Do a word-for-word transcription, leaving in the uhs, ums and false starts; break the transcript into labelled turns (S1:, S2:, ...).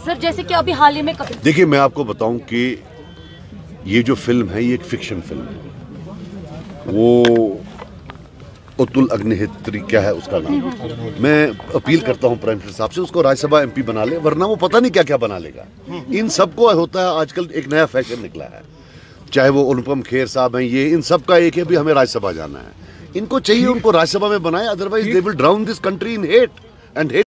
S1: Sir जैसे कि अभी हाल ही में कपिल,
S2: देखिए मैं आपको बताऊं कि ये जो फिल्म है ये एक फिक्शन फिल्म है। वो अतुल अग्निहोत्री क्या है उसका नाम, मैं अपील करता हूं प्राइम मिनिस्टर साहब से उसको राज्यसभा एमपी बना ले, वरना वो पता नहीं क्या क्या बना लेगा। इन सबको होता है आजकल एक नया फैशन निकला है, चाहे वो अनुपम खेर साहब हैं, ये इन सब का एक है भी हमें राज्यसभा जाना है। इनको चाहिए उनको राज्यसभा में बनाए, otherwise they will drown this country in hate and hate.